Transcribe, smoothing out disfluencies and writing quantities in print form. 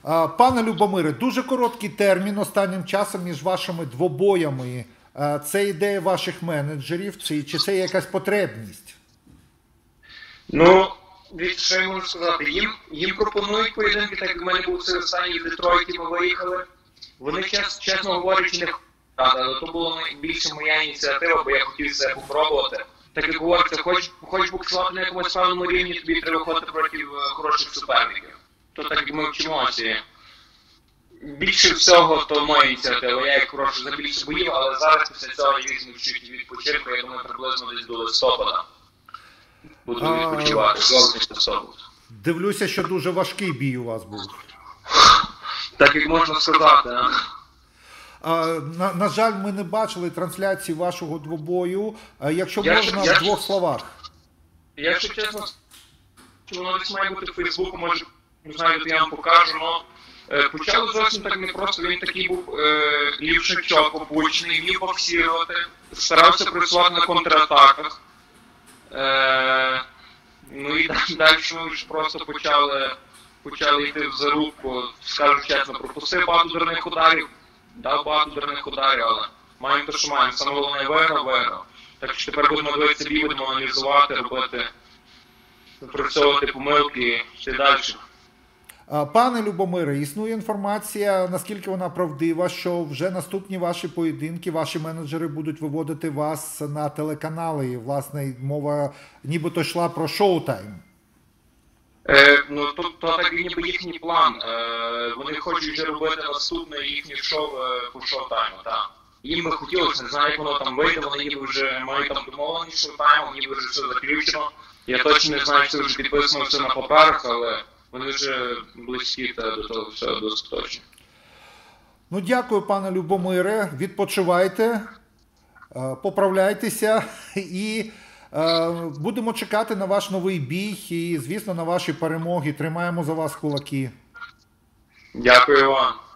Пане Любомире, дуже короткий термін останнім часом між вашими двобоями. Це ідея ваших менеджерів, чи це якась потребність? Ну, що я можу сказати, їм пропонують поєдинки, так як в мене був цей останній в Детройті, ми виїхали. Вони, чесно говорячи, не але то була більше моя ініціатива, бо я хотів це попробувати. Так як говориться, хоч боксувати на якомусь певному рівні, тобі треба виходити проти хороших суперників. То так як ми вчимося. Більше всього, то моя ініціатива. Я як прошу за більше боїв, але зараз після цього я візьму чуть відпочинку, я думаю, приблизно десь до листопада. Буду відпочивати. Дивлюся, що дуже важкий бій у вас був. Так як можна сказати. На жаль, ми не бачили трансляції вашого двобою. Якщо можна, в двох словах. Якщо чесно, воно десь має бути в Фейсбуку, може, не знаю, я вам покажу, але почали зовсім так не просто, він такий був лівшачок, опучений, вмів боксірувати, старався працювати на контратаках. Ну і далі ми вже просто почали йти в зарубку, скажу чесно, пропустив багато дурних ударів, дав багато дурних ударів, але маємо те, що маємо. Саме головне виграв. Так що тепер будемо дивитися бій, будемо аналізувати, робити, опрацьовувати помилки і ще далі. Пане Любомире, існує інформація, наскільки вона правдива, що вже наступні ваші поєдинки, ваші менеджери будуть виводити вас на телеканали. І, власне, мова нібито йшла про шоу-тайм. Ну, то так ніби їхній план. Вони хочуть вже робити наступне їхнє шоу по шоу-тайму, так. Їм би хотілося, не знаю, як воно там вийде, вони ніби вже мають там домовленість шоу-тайму, ніби вже все заключено. Я точно не знаю, що це вже підписано все на паперах, але вони вже близькі до того всього досить точно. Ну, дякую, пане Любомире. Відпочивайте, поправляйтеся і будемо чекати на ваш новий бій і, звісно, на ваші перемоги. Тримаємо за вас кулаки. Дякую вам.